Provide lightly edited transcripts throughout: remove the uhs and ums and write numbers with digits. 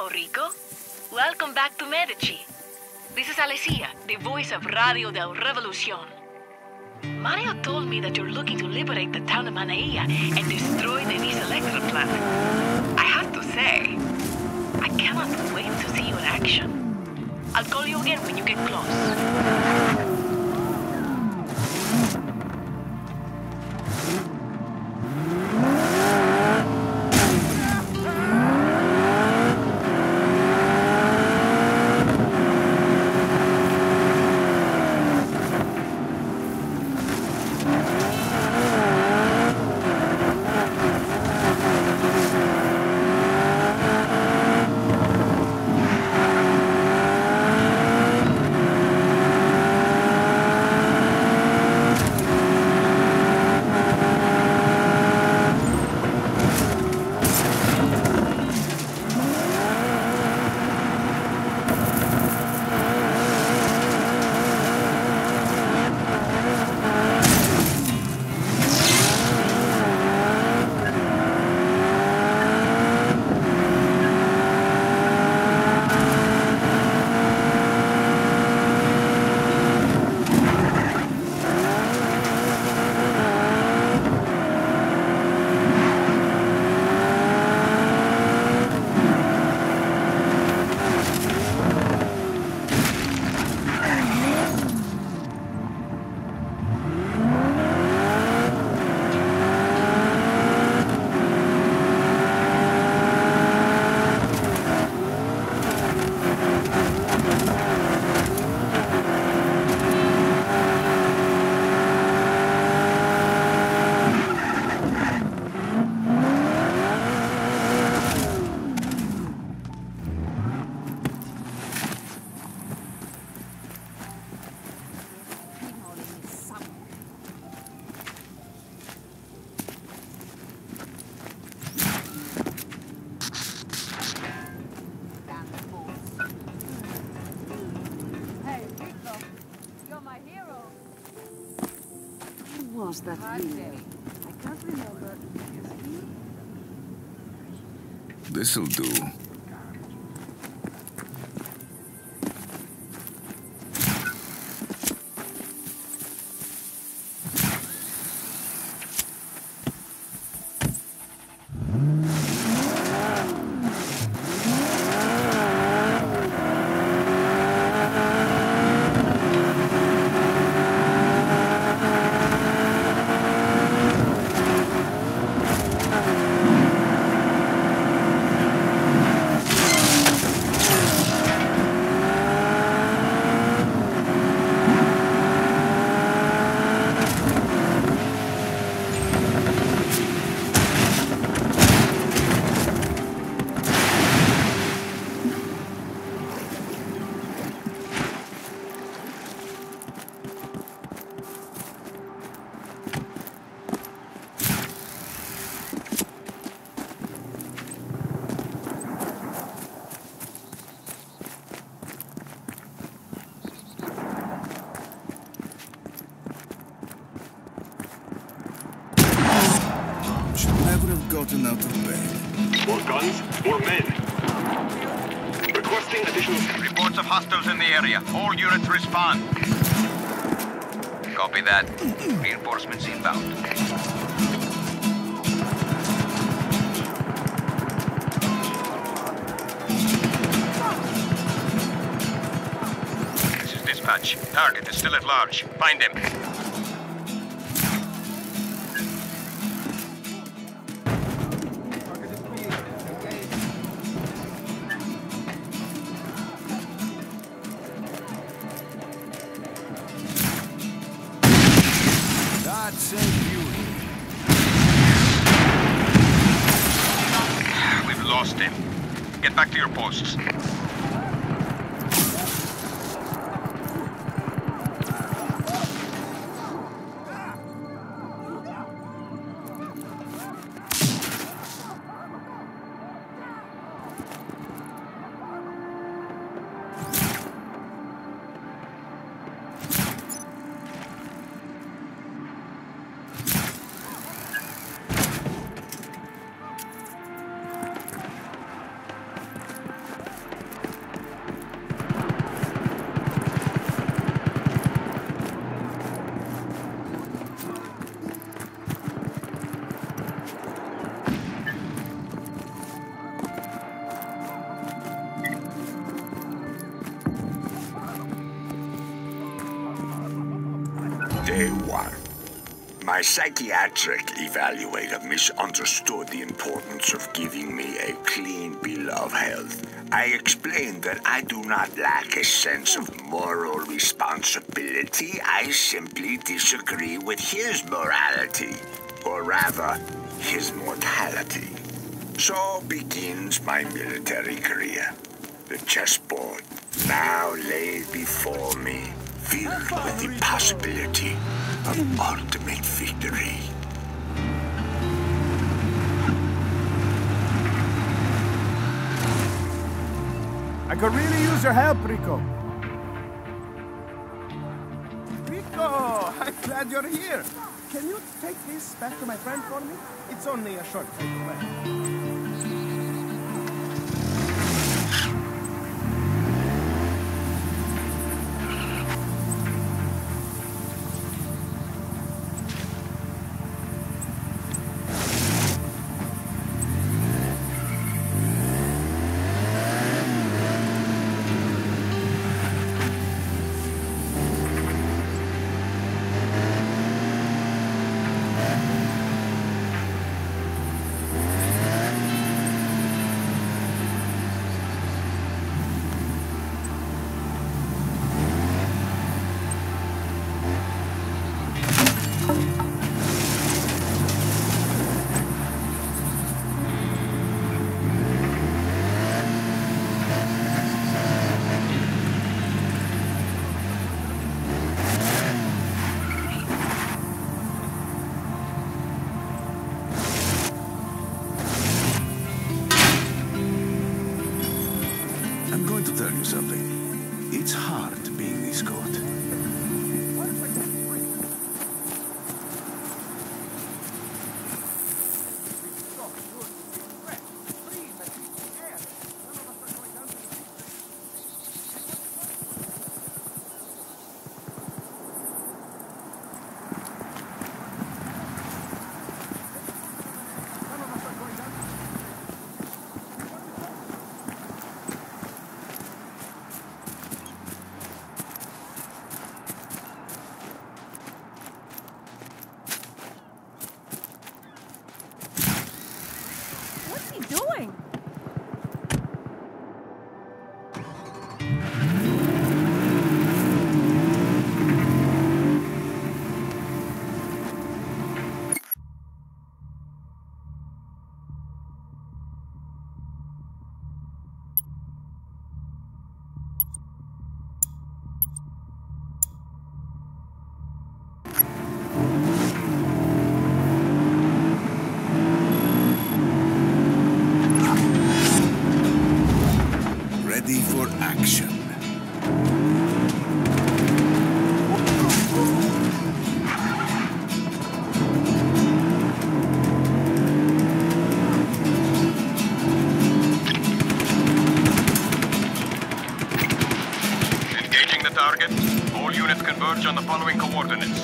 Ciao, Rico. Welcome back to Medici. This is Alessia, the voice of Radio del Revolucion. Mario told me that you're looking to liberate the town of Manaia and destroy the Nice electric plant. I have to say, I cannot wait to see you in action. I'll call you again when you get close. Was that really? I can't remember. This'll do. Gotten out of bed. More guns, more men. Requesting additional... Reports of hostiles in the area. All units respond. Copy that. Reinforcements inbound. This is dispatch. Target is still at large. Find him. We've lost him. Get back to your posts. Day 1. My psychiatric evaluator misunderstood the importance of giving me a clean bill of health. I explained that I do not lack a sense of moral responsibility. I simply disagree with his morality, or rather, his mortality. So begins my military career. The chessboard now lay before me, filled with the possibility of ultimate victory. I could really use your help, Rico. Rico, I'm glad you're here. Can you take this back to my friend for me? It's only a short trip away. Tell you something. It's hard being this good. Doing? Ready for action. Engaging the target. All units converge on the following coordinates.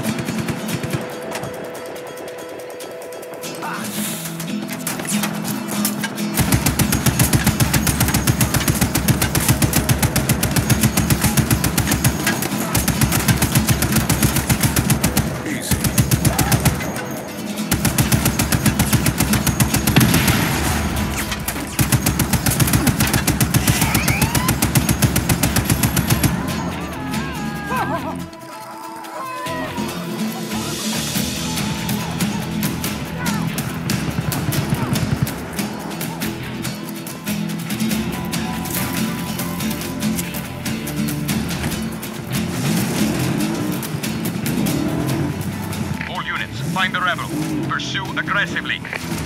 Find the rebel. Pursue aggressively.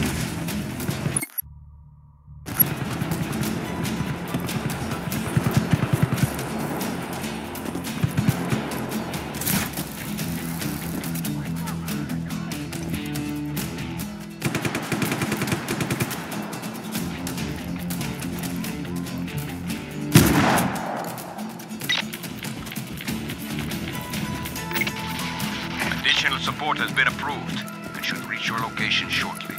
Additional support has been approved and should reach your location shortly.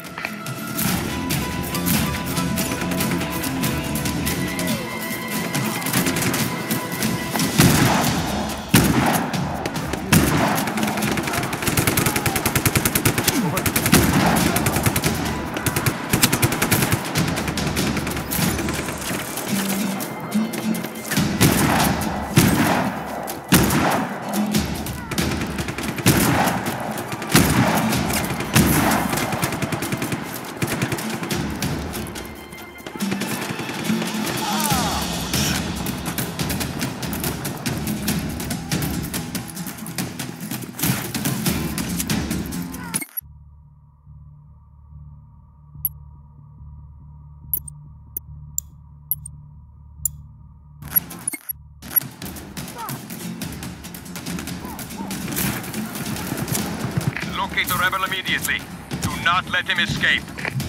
Locate the rebel immediately. Do not let him escape.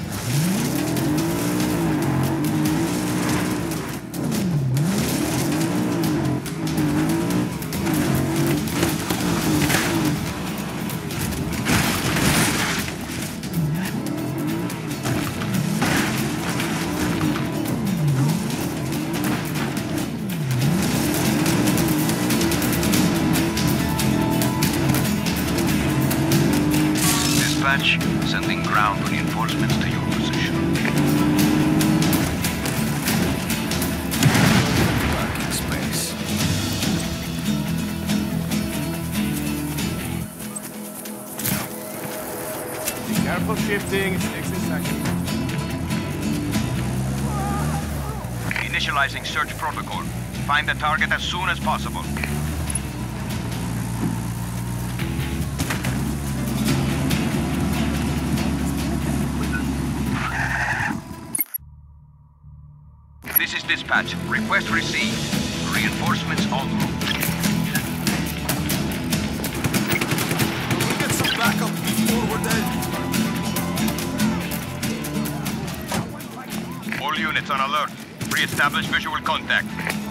Sending ground reinforcements to your position. Parking space. Be careful shifting, it takes a second. Initializing search protocol. Find the target as soon as possible. This is dispatch. Request received. Reinforcements en route. We'll get some backup before we're dead. All units on alert. Re-establish visual contact.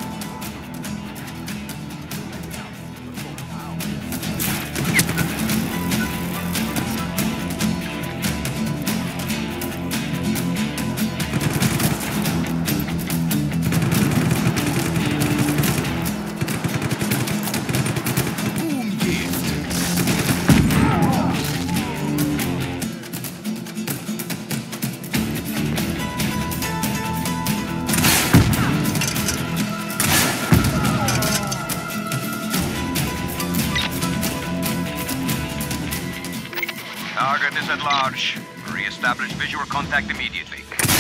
Target is at large. Re-establish visual contact immediately.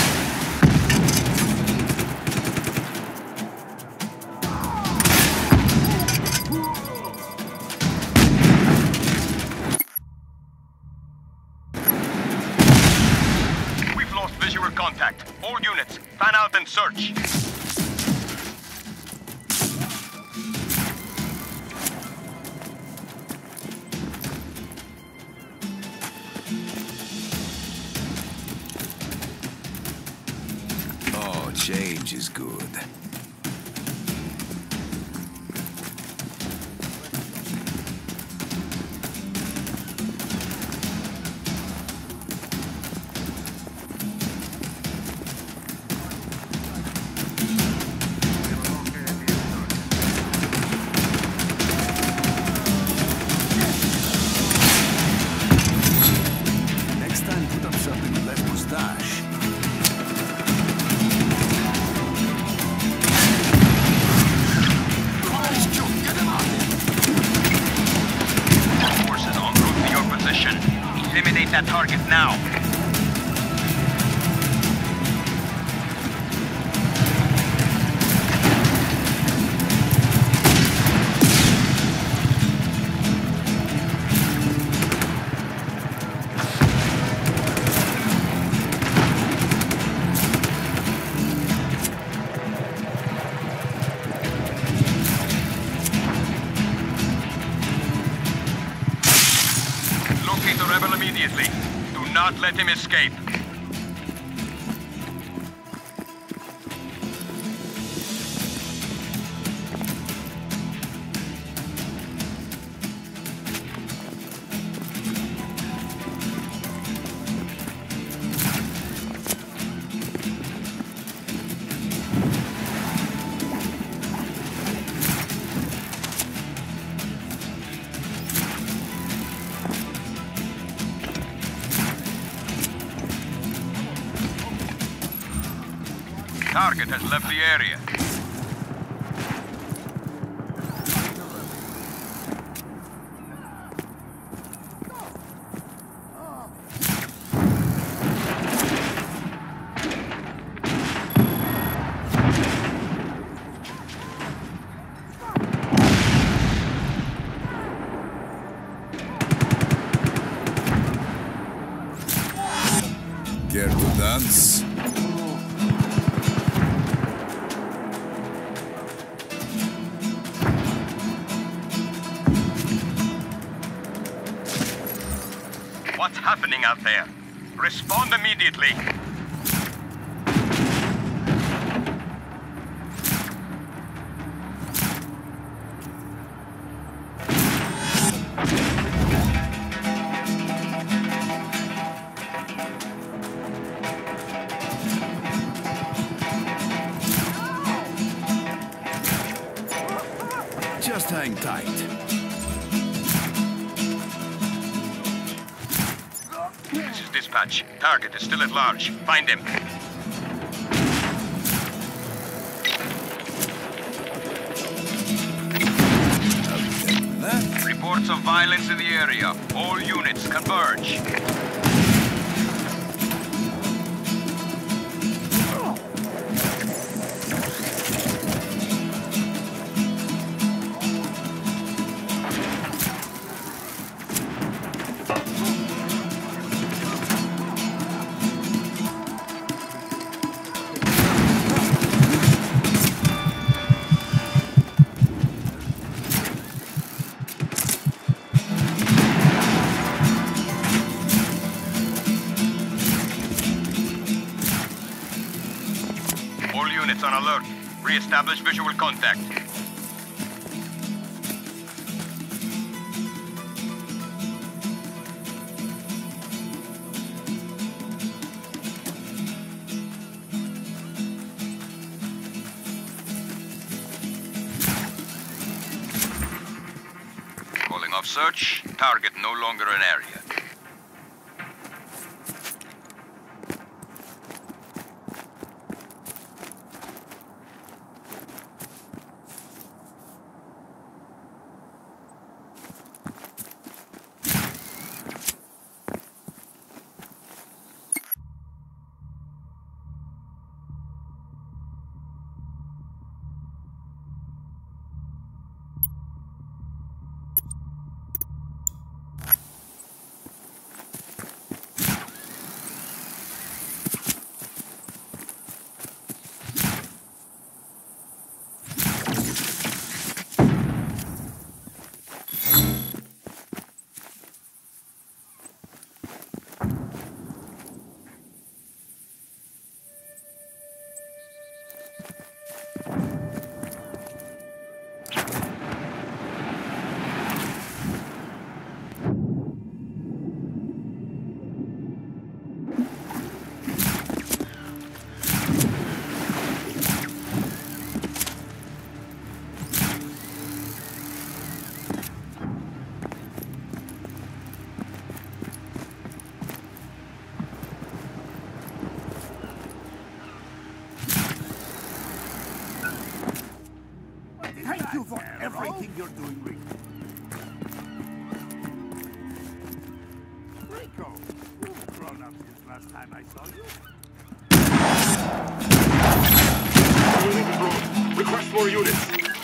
We've lost visual contact. All units, fan out and search. Change is good. Next time, put up something with less mustache. Eliminate that target now. Locate the rebel immediately. Do not let him escape. Target has left the area. Care to dance? What's happening out there? Respond immediately. Just hang tight. This is dispatch. Target is still at large. Find him. Reports of violence in the area. All units converge. All units on alert. Re-establish visual contact. Calling off search. Target no longer an area. Thank you for everything you're doing, Rico. Rico, you've grown up since last time I saw you. Unit abroad. Request more units.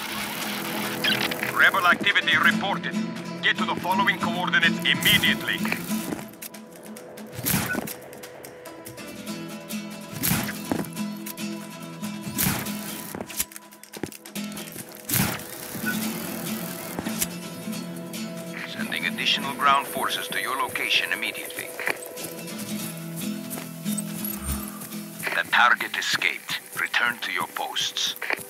Rebel activity reported. Get to the following coordinates immediately. Sending additional ground forces to your location immediately. The target escaped. Return to your posts.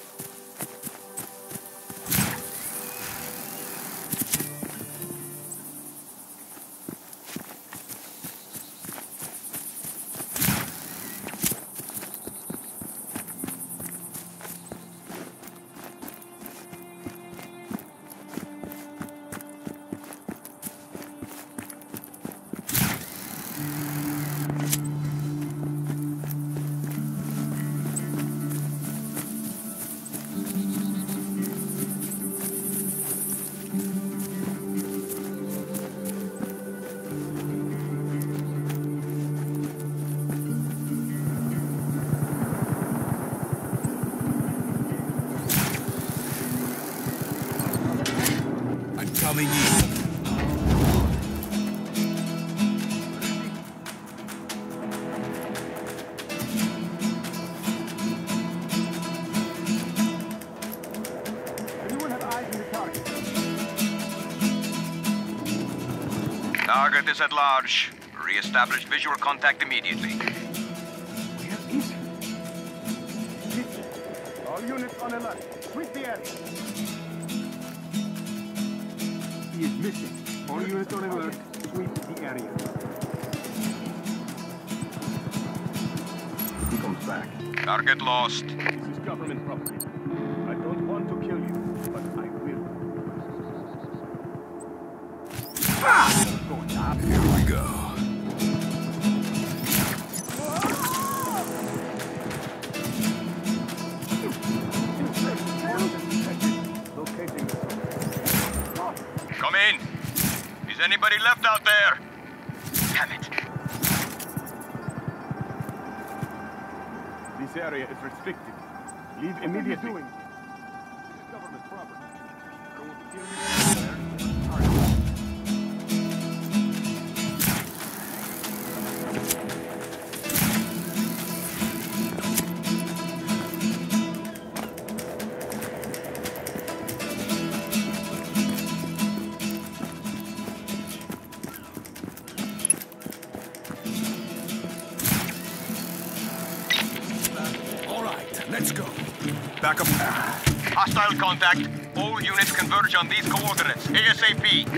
Coming in. Anyone have eyes on the target? Target is at large. Re-establish visual contact immediately. Where is he? All units on alert. Sweep the area. He is missing. All units on alert. Sweep the area. He comes back. Target lost. This is government property. I don't want to kill you, but I will. Going up. Here we go. Locating the Come in. Is anybody left out there? Damn it. This area is restricted. Leave immediately. What are you doing? This is government property. Don't kill me there. All right, let's go. Back up. Hostile contact. All units converge on these coordinates. ASAP.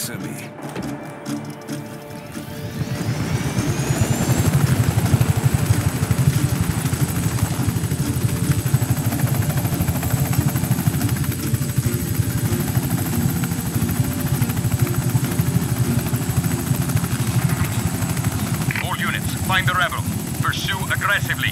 semi. All units, find the rebel. Pursue aggressively.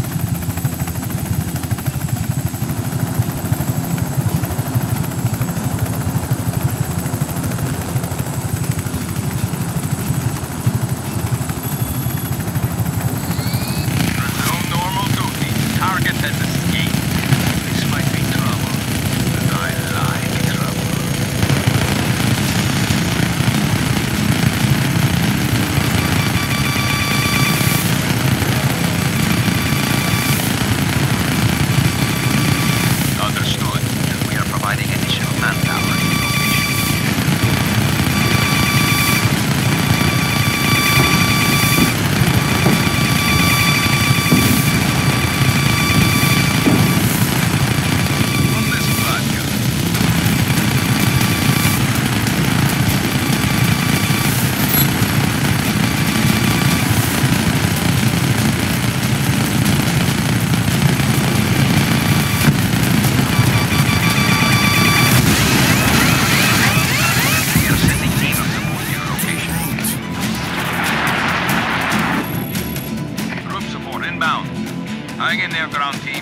Hang in there, ground team.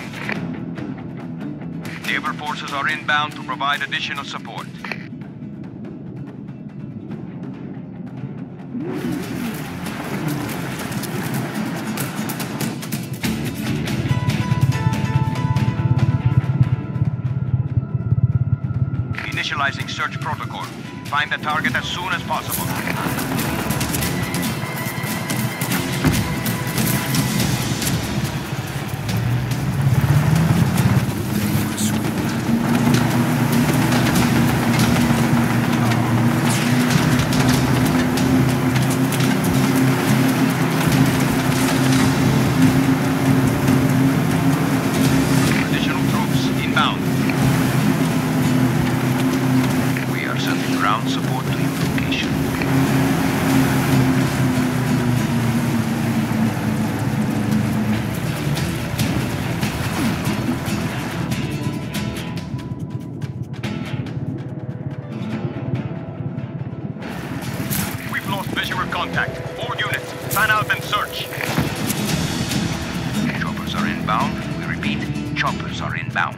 Naval forces are inbound to provide additional support. Initializing search protocol. Find the target as soon as possible. Visual contact. All units, fan out and search. Choppers are inbound. We repeat, choppers are inbound.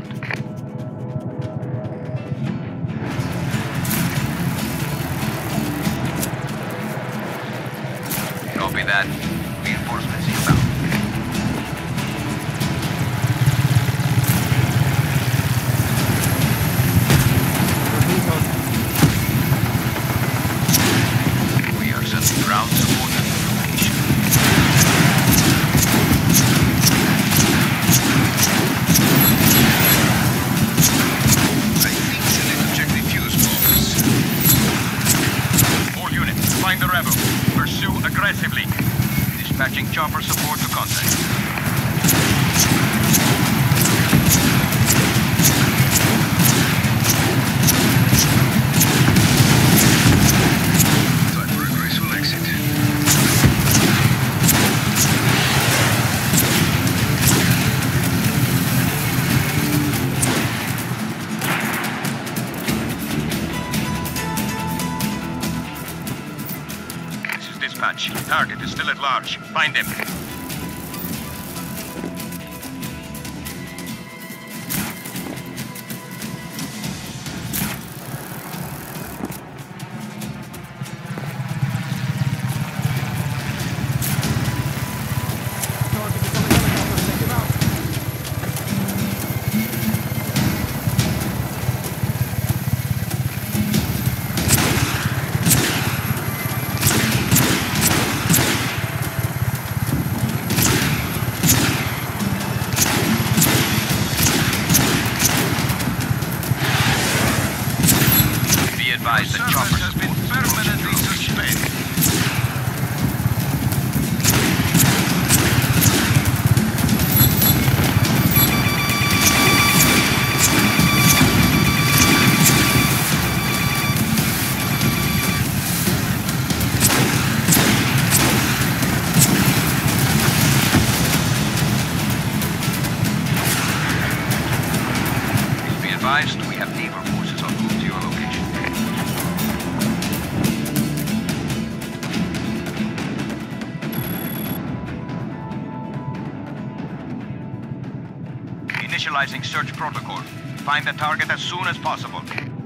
Copy that. Reinforcements inbound. Ground support at the location. I think I need to check the fuse box. All units, find the rebel. Pursue aggressively. Dispatching chopper support to contact. Target is still at large. Find him. Initializing search protocol. Find the target as soon as possible.